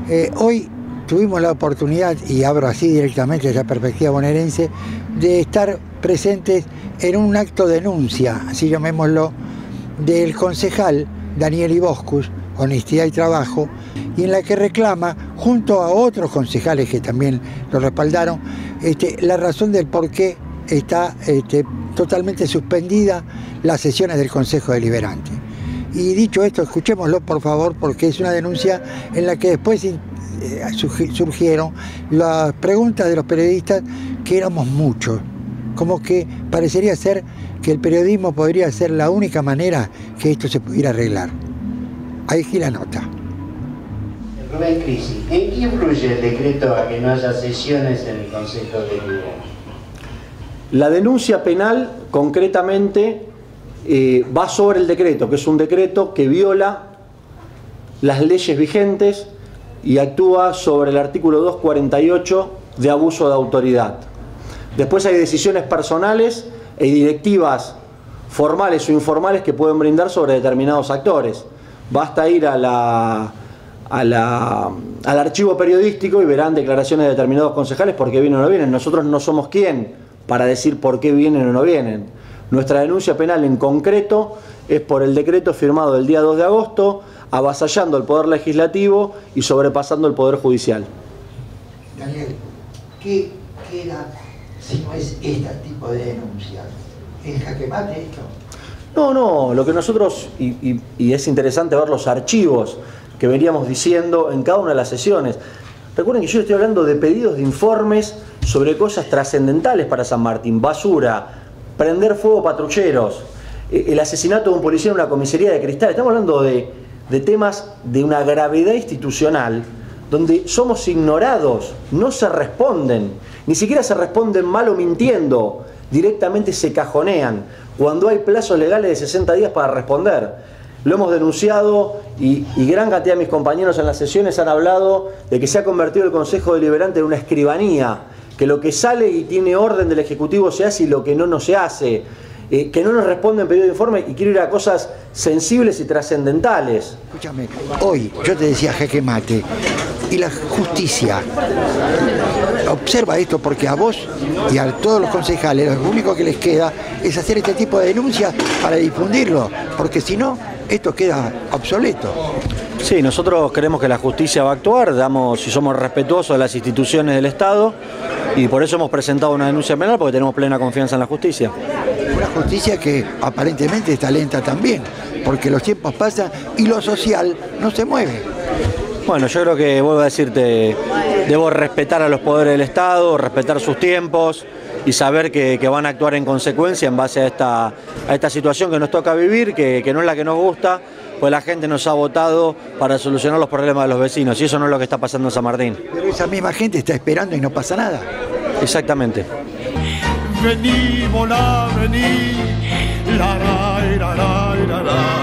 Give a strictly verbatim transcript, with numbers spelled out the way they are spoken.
Eh, hoy tuvimos la oportunidad, y abro así directamente esa perspectiva bonaerense, de estar presentes en un acto de denuncia, así llamémoslo, del concejal Daniel Iboscus, Honestidad y Trabajo, y en la que reclama, junto a otros concejales que también lo respaldaron, este, la razón del por qué está este, totalmente suspendida las sesiones del Consejo Deliberante. Y dicho esto, escuchémoslo por favor, porque es una denuncia en la que después eh, surgieron las preguntas de los periodistas, que éramos muchos, como que parecería ser que el periodismo podría ser la única manera que esto se pudiera arreglar. Ahí aquí la nota. Rubén Crisi, ¿en qué influye el decreto a que no haya sesiones en el Consejo Deliberante? La denuncia penal, concretamente, eh, va sobre el decreto, que es un decreto que viola las leyes vigentes y actúa sobre el artículo doscientos cuarenta y ocho de abuso de autoridad. Después hay decisiones personales e directivas formales o informales que pueden brindar sobre determinados actores. Basta ir a la, a la, al archivo periodístico y verán declaraciones de determinados concejales por qué vienen o no vienen. Nosotros no somos quién para decir por qué vienen o no vienen. Nuestra denuncia penal en concreto es por el decreto firmado el día dos de agosto, avasallando el Poder Legislativo y sobrepasando el Poder Judicial. Daniel, ¿qué queda si no es este tipo de denuncias? ¿Es jaque mate esto? No, no, lo que nosotros, y, y, y es interesante ver los archivos que veníamos diciendo en cada una de las sesiones. Recuerden que yo estoy hablando de pedidos de informes sobre cosas trascendentales para San Martín: basura, prender fuego patrulleros, el asesinato de un policía en una comisaría de Cristal. Estamos hablando de, de temas de una gravedad institucional donde somos ignorados, no se responden, ni siquiera se responden mal o mintiendo, directamente se cajonean cuando hay plazos legales de sesenta días para responder. Lo hemos denunciado y, y gran cantidad de mis compañeros en las sesiones han hablado de que se ha convertido el Consejo Deliberante en una escribanía, que lo que sale y tiene orden del Ejecutivo se hace y lo que no, no se hace, eh, que no nos responden pedido de informe, y quiero ir a cosas sensibles y trascendentales. Escúchame, hoy yo te decía jaque mate, y la justicia observa esto, porque a vos y a todos los concejales lo único que les queda es hacer este tipo de denuncias para difundirlo, porque si no, esto queda obsoleto. Sí, nosotros creemos que la justicia va a actuar, damos, y somos respetuosos de las instituciones del Estado, y por eso hemos presentado una denuncia penal, porque tenemos plena confianza en la justicia. Una justicia que aparentemente está lenta también, porque los tiempos pasan y lo social no se mueve. Bueno, yo creo que, vuelvo a decirte, debo respetar a los poderes del Estado, respetar sus tiempos y saber que, que van a actuar en consecuencia en base a esta, a esta situación que nos toca vivir, que, que no es la que nos gusta, pues la gente nos ha votado para solucionar los problemas de los vecinos, y eso no es lo que está pasando en San Martín. Pero esa misma gente está esperando y no pasa nada. Exactamente. Vení, volá, vení, la, la, la, la, la, la.